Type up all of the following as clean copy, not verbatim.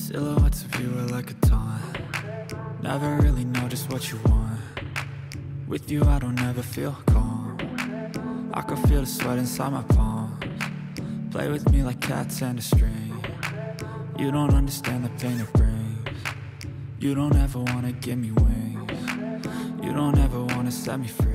Silhouettes of you are like a taunt. Never really know just what you want. With you I don't ever feel calm. I can feel the sweat inside my palms. Play with me like cats and a string. You don't understand the pain it brings. You don't ever wanna give me wings. You don't ever wanna set me free.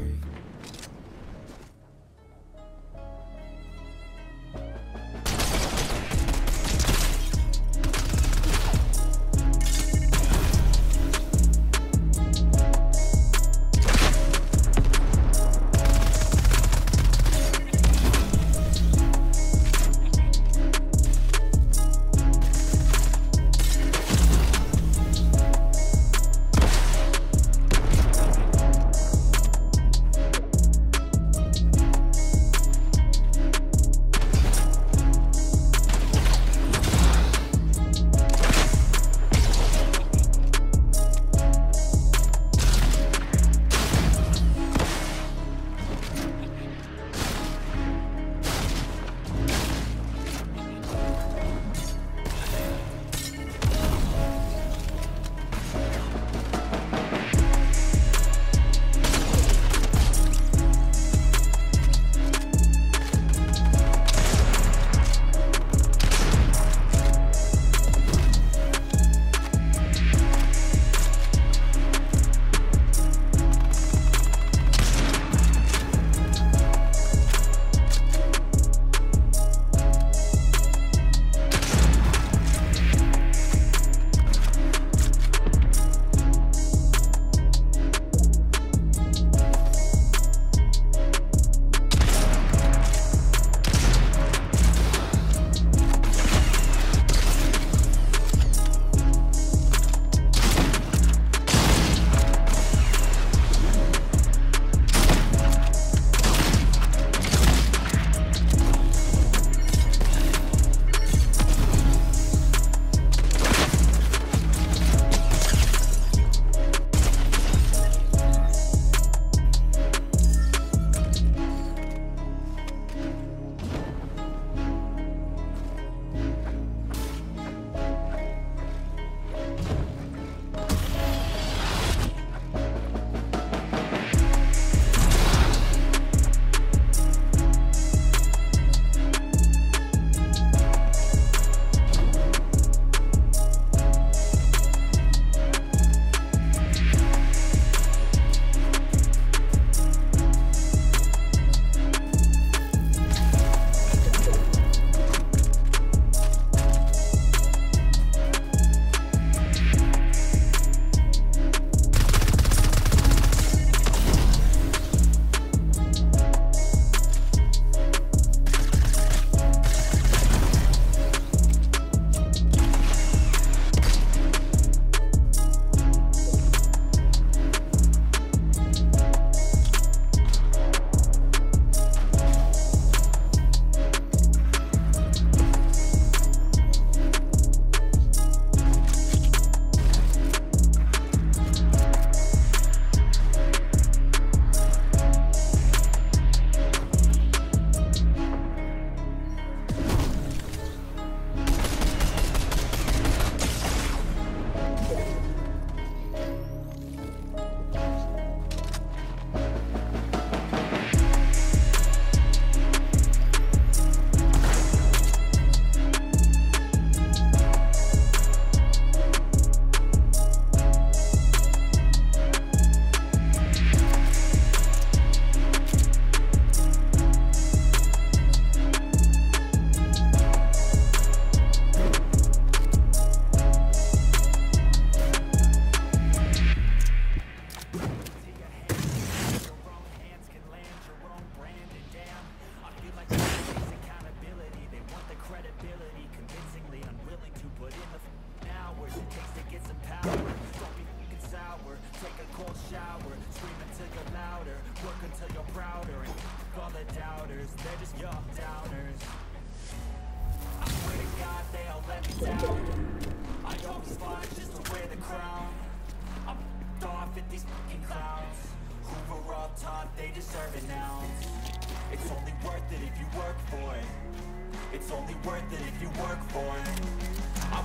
They deserve it now. It's only worth it if you work for it. It's only worth it if you work for it. I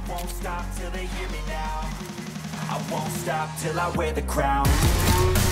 won't stop till they hear me now. I won't stop till I wear the crown.